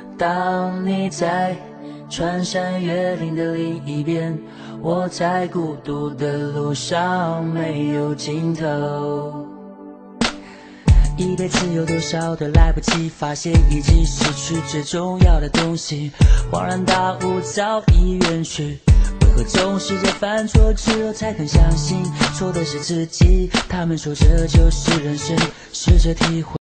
当你在穿山越岭的另一边，我在孤独的路上没有尽头。一辈子有多少的来不及，发现已经失去最重要的东西，恍然大悟早已远去。为何总是在犯错之后才肯相信错的是自己？他们说这就是人生，试着体会。